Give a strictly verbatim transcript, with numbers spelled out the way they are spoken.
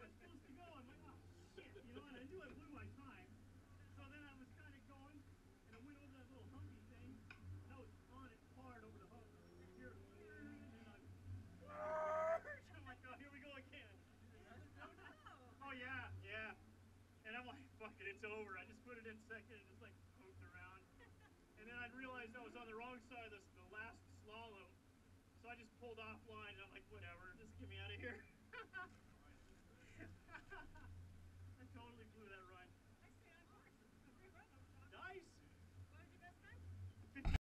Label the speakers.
Speaker 1: was supposed to go. I'm like, oh shit, you know, and I knew I blew my time. So then I was kind of going, and I went over that little humpy thing, and I was on it hard over the hump. Here, and I, I'm like, oh, here we go again. Oh yeah, yeah. And I'm like, fuck it, it's over. I just put it in second and just like poked around. And then I realized I was on the wrong side of this, the last slalom. So I just pulled offline and I'm like, whatever, just get me out of here.